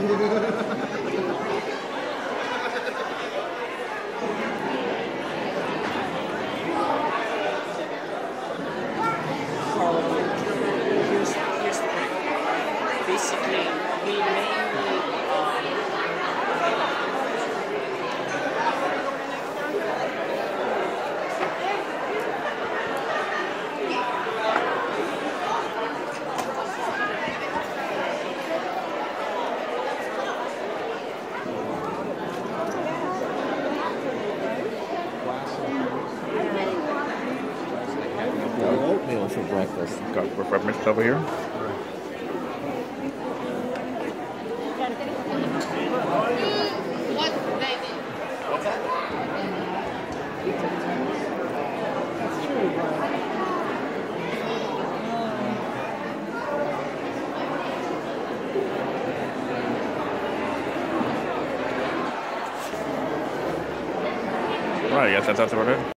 Here's the thing. Basically, we mainly oatmeal for breakfast. Got breakfast over here. what baby? What's that? That's true, bro. Right, I guess that's about it.